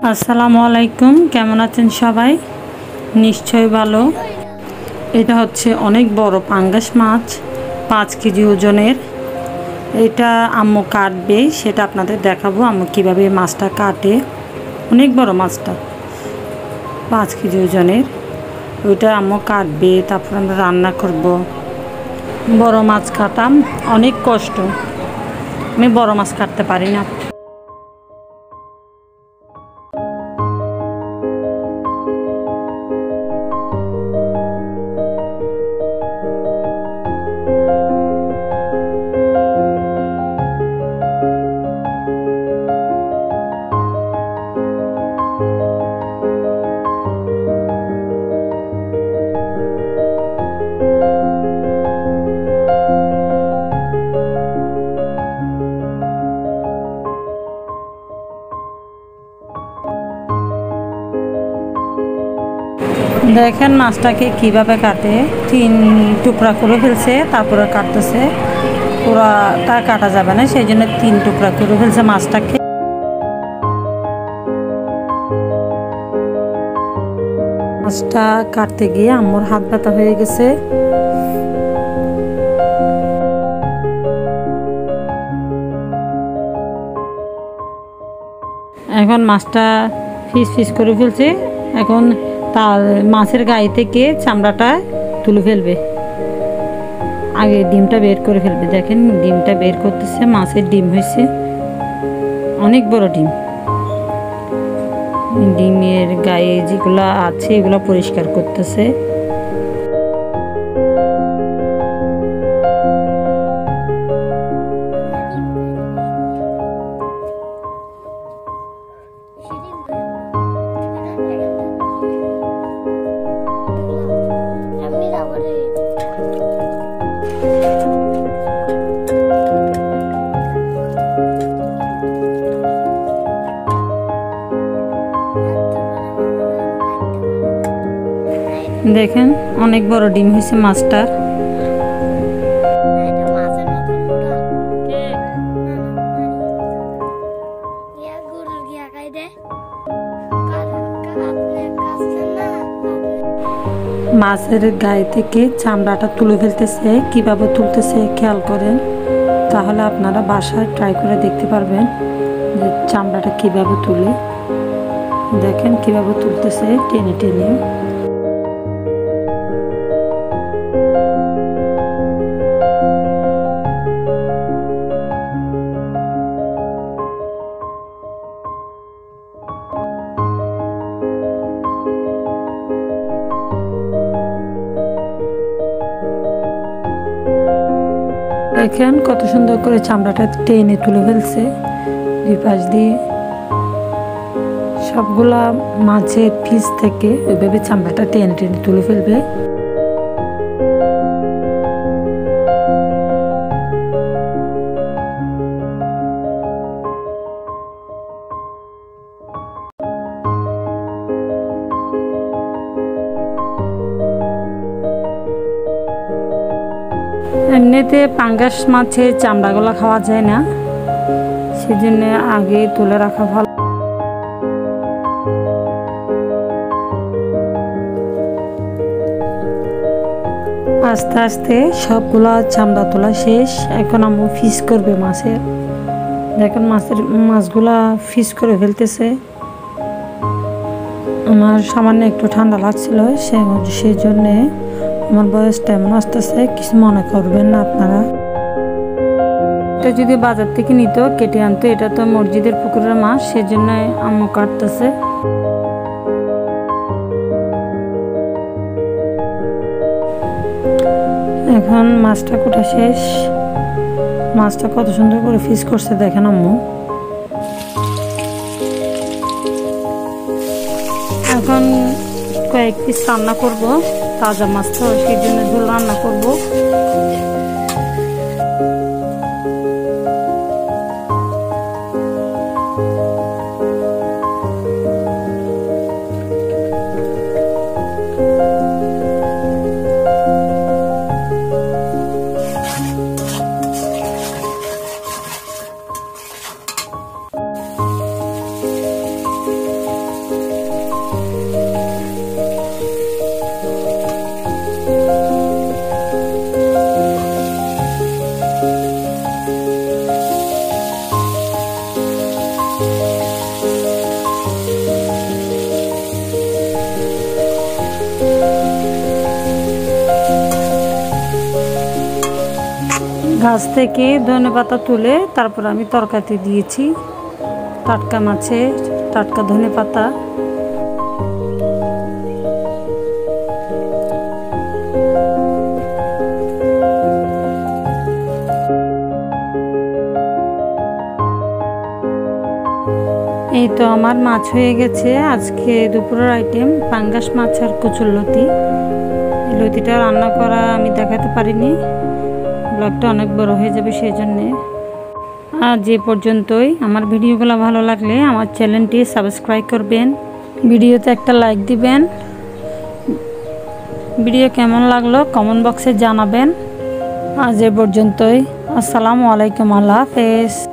আসসালামু আলাইকুম, কেমন আছেন সবাই? নিশ্চয়ই ভালো। এটা হচ্ছে অনেক বড় পাঙ্গাস মাছ, 5 কেজি ওজনের। এটা আম্মু কাটবে, সেটা আপনাদের দেখাবো আম্মু কীভাবে মাছটা কাটে। অনেক বড় মাছটা, 5 কেজি ওজনের। ওইটা আম্মু কাটবে, তারপর আমরা রান্না করব। বড় মাছ কাটাম অনেক কষ্ট, আমি বড় মাছ কাটতে পারি না। দেখেন মাছটাকে কিভাবে কাটে, 3 টুকরা করে ফেলছে, তারপরে কাটতেছে। পুরাটা কাটা যাবে না, সেই জন্য 3 টুকরা করে ফেলছে মাছটাকে। মাছটা কাটতে গিয়ে আম্মুর হাত ব্যথা হয়ে গেছে। এখন মাছটা পিস পিস করে ফেলছে। এখন তার মাছের গায়ে থেকে চামড়াটা তুলে ফেলবে, আগে ডিমটা বের করে ফেলবে। দেখেন ডিমটা বের করতেছে, মাছের ডিম হয়েছে, অনেক বড় ডিম। ডিমের গায়ে যেগুলো আছে এগুলো পরিষ্কার করতেছে। দেখেন অনেক বড় ডিম হয়েছে মাছটার। মাছের গায়ে থেকে চামড়াটা তুলে ফেলতেছে, কিভাবে তুলতেছে খেয়াল করেন, তাহলে আপনারা বাসায় ট্রাই করে দেখতে পারবেন যে চামড়াটা কিভাবে তুলে। দেখেন কিভাবে তুলতেছে টেনে টেনে। দেখেন কত সুন্দর করে চামড়াটা টেনে তুলে ফেলছে দুই পাশ দিয়ে। সবগুলা মাছের পিস থেকে ওইভাবে চামড়াটা টেনে টেনে তুলে ফেলবে। এমনিতে পাঙ্গাস মাছের চামড়াগুলো খাওয়া যায় না, সেজন্য আগে তুলে রাখা ভালো। আস্তে আস্তে সবগুলা চামড়া তোলা শেষ। এখন আম্মু ফিস করবে মাছের। দেখেন মাছগুলা ফিস করে ফেলতেছে। আমার সামান্য একটু ঠান্ডা লাগছিল, সেই জন্যে আমার বয়সটা এমন আসতেছে, কিছু মনে করবেন না আপনারা। এটা যদি বাজার থেকে নিত কেটে আনতো, এটা তো মসজিদের পুকুরের মাছ, সেজন্য আম্মু কাটতেছে। এখন মাছটা কোটা শেষ। মাছটা কত সুন্দর করে ফিস করছে দেখেন আম্মু। এখন কয়েক পিস রান্না করব, তাজা মাছ তো, সেই জন্য ঝোল রান্না করব। গাছ থেকে ধনেপাতা তুলে তারপর আমি তরকারিতে দিয়েছি। টাটকা মাছে টাটকা ধনেপাতা। এই তো আমার মাছ হয়ে গেছে। আজকে দুপুরের আইটেম পাঙ্গাস মাছ আর কচুর লতি। লতিটা রান্না করা আমি দেখাতে পারিনি, ব্লগটা অনেক বড় হয়ে যাবে সেই জন্যে। আজ এ পর্যন্তই। আমার ভিডিওগুলো ভালো লাগলে আমার চ্যানেলটি সাবস্ক্রাইব করবেন, ভিডিওতে একটা লাইক দিবেন। ভিডিও কেমন লাগলো কমেন্ট বক্সে জানাবেন। আজ এ পর্যন্তই। আসসালামু আলাইকুম, আল্লাহ হাফেজ।